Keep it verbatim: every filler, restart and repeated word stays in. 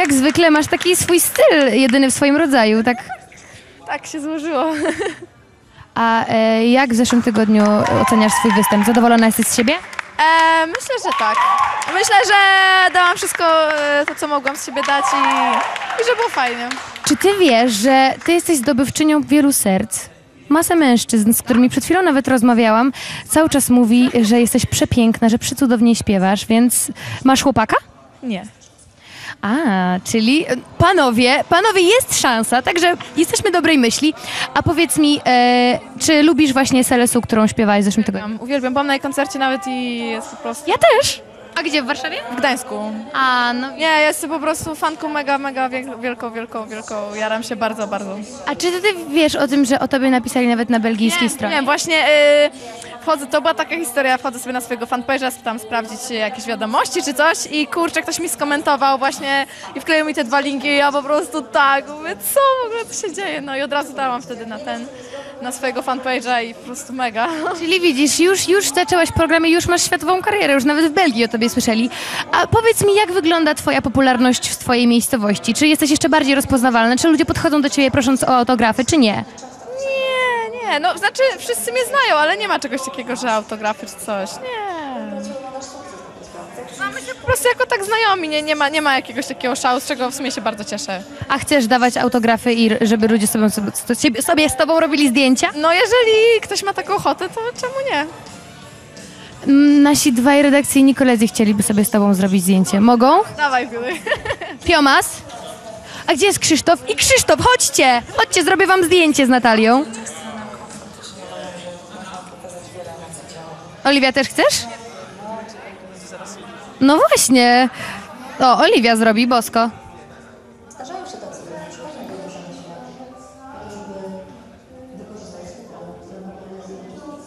jak zwykle masz taki swój styl, jedyny w swoim rodzaju, tak? Tak się złożyło. A e, jak w zeszłym tygodniu oceniasz swój występ? Zadowolona jesteś z siebie? E, myślę, że tak. Myślę, że dałam wszystko e, to, co mogłam z siebie dać i, i że było fajnie. Czy ty wiesz, że ty jesteś zdobywczynią wielu serc? Masa mężczyzn, z którymi przed chwilą nawet rozmawiałam, cały czas mówi, że jesteś przepiękna, że przecudownie śpiewasz, więc masz chłopaka? Nie. A, czyli panowie, panowie jest szansa, także jesteśmy dobrej myśli. A powiedz mi, e, czy lubisz właśnie Selesu, którą śpiewałeś w zeszłym tygodniu? Uwielbiam, uwielbiam. Byłam na jej koncercie nawet i jest po prostu... Ja też. A gdzie, w Warszawie? W Gdańsku. A, no. Nie, jestem po prostu fanką mega, mega wiel- wielką, wielką, wielką. Jaram się bardzo, bardzo. A czy ty, ty wiesz o tym, że o tobie napisali nawet na belgijskiej Nie, stronie? nie, właśnie y, wchodzę, to była taka historia, wchodzę sobie na swojego fanpage'a, tam sprawdzić jakieś wiadomości czy coś i kurczę, ktoś mi skomentował właśnie i wkleił mi te dwa linki i ja po prostu tak, mówię, co w ogóle tu się dzieje? No i od razu dałam wtedy na ten, na swojego fanpage'a i po prostu mega. Czyli widzisz, już, już zaczęłaś program i już masz światową karierę, już nawet w Belgii o tobie słyszeli. A powiedz mi, jak wygląda twoja popularność w twojej miejscowości? Czy jesteś jeszcze bardziej rozpoznawalna? Czy ludzie podchodzą do ciebie prosząc o autografy, czy nie? Nie, nie, no znaczy wszyscy mnie znają, ale nie ma czegoś takiego, że autografy czy coś, nie. Znamy się po prostu jako tak znajomi, nie, nie, ma, nie ma jakiegoś takiego szału, z czego w sumie się bardzo cieszę. A chcesz dawać autografy i żeby ludzie sobie, sobie, sobie z tobą robili zdjęcia? No jeżeli ktoś ma taką ochotę, to czemu nie? Mm, Nasi dwaj redakcyjni koledzy chcieliby sobie z tobą zrobić zdjęcie. Mogą? Dawaj, Fiury. Piomas? A gdzie jest Krzysztof? I Krzysztof, chodźcie! Chodźcie, zrobię wam zdjęcie z Natalią. Oliwia, też chcesz? No właśnie. O, Oliwia zrobi, bosko. Zdarzają się tacy ludzie, każdy nie bierze na świat, jakby wykorzystać swój talent,